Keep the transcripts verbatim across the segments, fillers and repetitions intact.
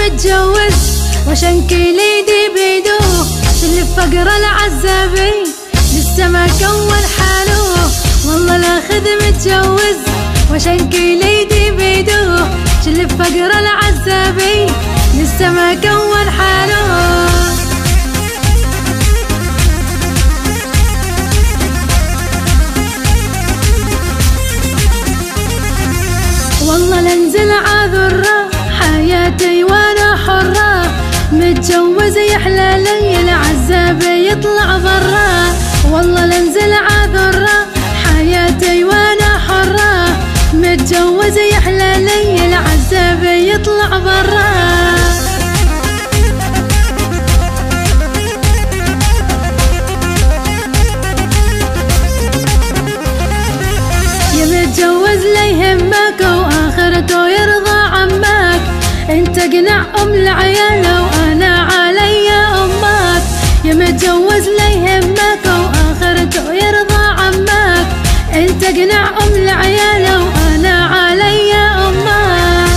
متجوز وشن كليدي بيدوه اللي فقر العزابي لسه ما كون حاله. والله لاخذ متجوز وشن كليدي بيدوه اللي فقر العزابي لسه ما كون حاله. والله لنزل عذرة حياتي وانا حرة، متجوز يحلى لي العزابي يطلع برا. والله لنزل عذرة حياتي وانا حرة، متجوز يحلى لي العزابي يطلع برا. يا متجوز لا يهمك واخرته يرضى عمك، انت قنع ام العيال وانا علي امك. يا متجوز لا يهمك واخرته يرضى عمك، انت قنع ام العيال وانا علي امك.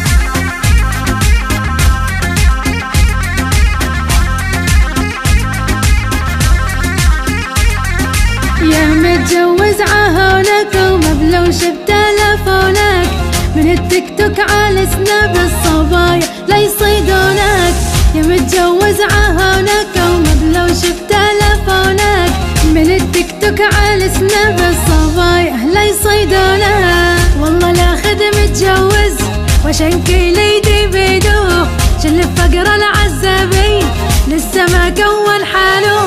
يا متجوز عهونك ومبلوش بتلفونك، من التيك توك على سناب الصبايا لا يصيدونك. يا متجوز عهونك ومبلوش بتلفونك، من التيك توك على سناب الصبايا لا يصيدونك. والله لاخذ متجوز وشن كليدي بيدوه شل فقر العزابي لسه ما كون حاله.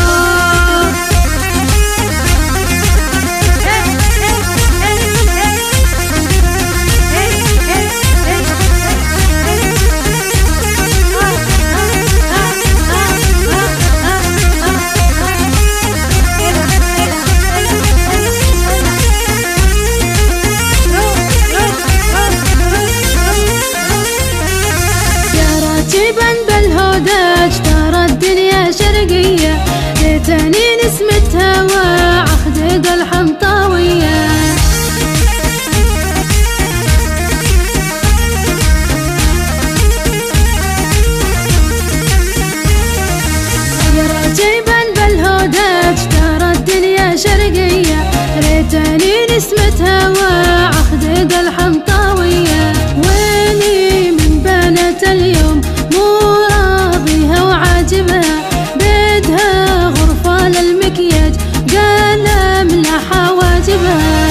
بالهودج ترى الدنيا شرقية، ليتني نسمتها وعخدق الحنطاوية. يا راجبا بالهودج ترى الدنيا شرقية، ليتني نسمتها وعخدق الحنطاوية. ويني من بنات اليوم مو راضيها وعاجبها، بيدها غرفة للمكياج قلم لحواجبها.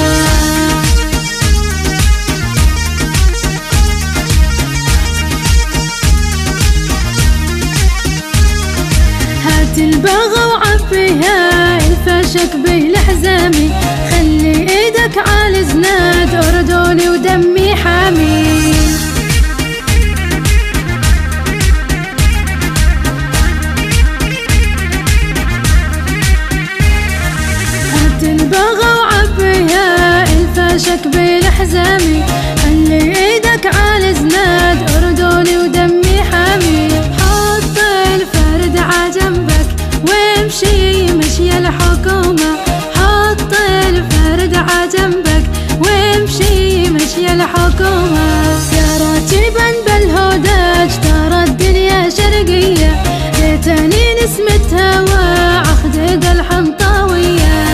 هات البغا وعبيها الفاشك بيه لحزامي، خلي ايدك على زناد اردوني ودمي حامي. البغا وعبيها الفاشك بالحزامي، خلي ايدك على زناد اردوني ودمي حامي. حط الفرد عجنبك وامشي مشي الحكومة، حط الفرد عجنبك وامشي مشي الحكومة. يا راكبا بالهودج ترى الدنيا شرقية، ليتني نسمتها وعخدق الحنطاوية.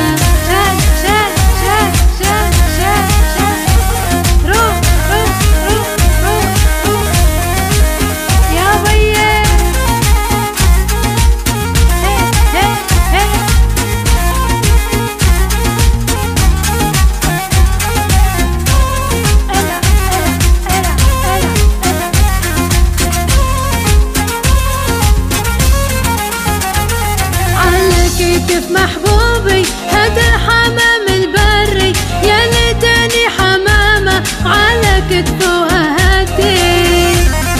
كيف محبوبي هذا الحمام البري، يا ليتني حمامة على كتفه أهدي.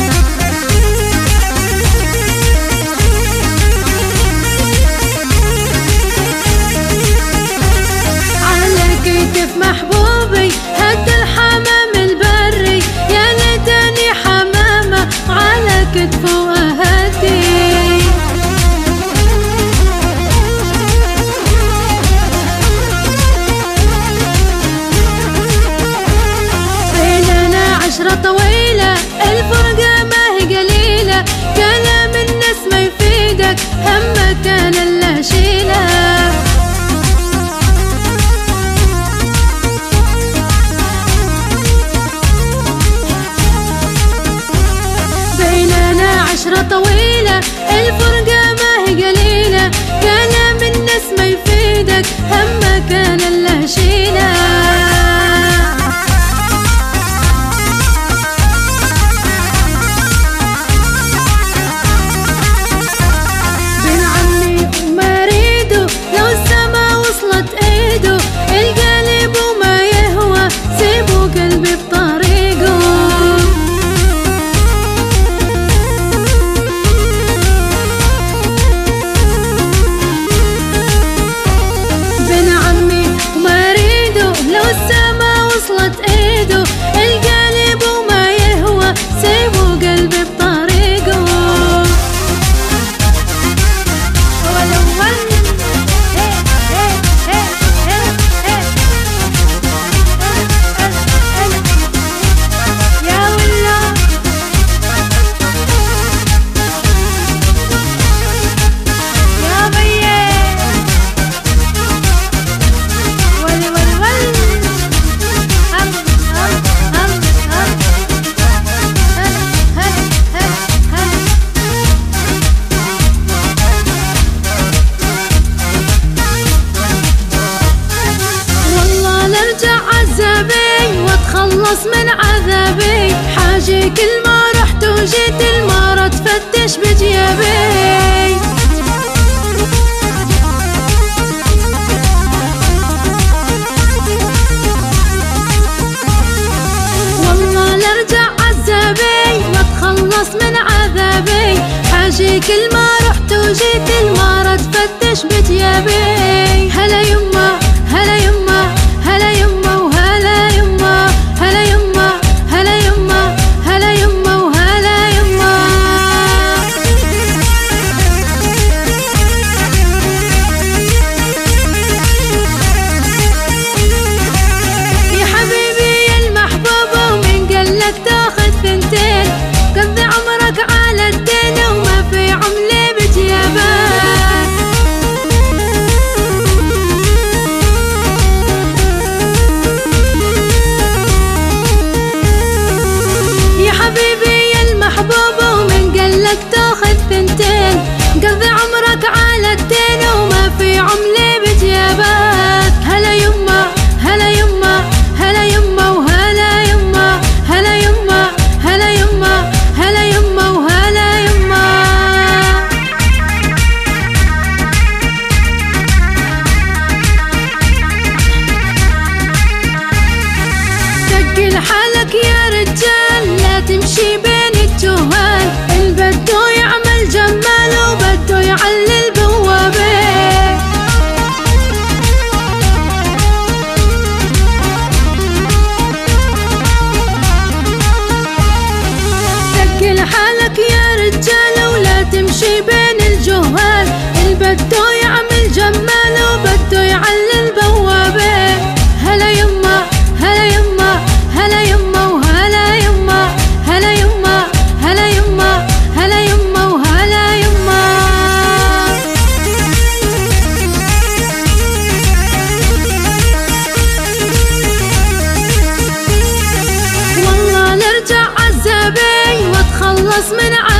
على كتف محبوبي هذا الحمام البري، يا ليتني حمامة على كتفه أهدي. همه كان الا شيله. بيننا عشرة طويلة الفرقة ما هي قليلة، كلام الناس ما يفيدك همه كان الا شيله. بن عمي وما ريده لو السما وصلت ايده، القلب وما يهوى سيبوا قلبي بطريقه. لو السما وصلت ايده، القلب وما يهوى سيبوا قلبي بطريقه. يا ولا يا بيه ولي ولي ولي واتخلص من عذابي، حاجي كل ما رحت وجيت المرة تفتش بجيابي. والله لارجع عذابي واتخلص من عذابي، حاجي كل ما رحت وجيت المرة تفتش بجيابي. هلا يما هلا يما هلا يما وهلا يما، هلا يما هلا يما هلا يما وهلا يما. يا حبيبي المحبوب ومن قالك تاخذ ثنتين، قضي عمرك على الدين وما في عملة بجيابك. حبيبي المحبوب ومن قالك تاخذ ثنتين، قضي عمرك على الدين وما في عملة بجيابك. هلا يما هلا يما هلا يما وهلا يما، هلا يما هلا يما هلا يما وهلا يما. سجل حالك يا رجال لا تمشي بين الجهال، البدو يعمل جمال وبدو يعلل بوابه. سجل حالك يا رجال ولا تمشي بين الجهال، البدو يعمل جمال وبدو يعلل بوابه. هلا يما هلا يما هلا يما وهلا يما، هلا يما هلا يما هلا يما وهلا يما. والله لارجع عذابي واتخلص من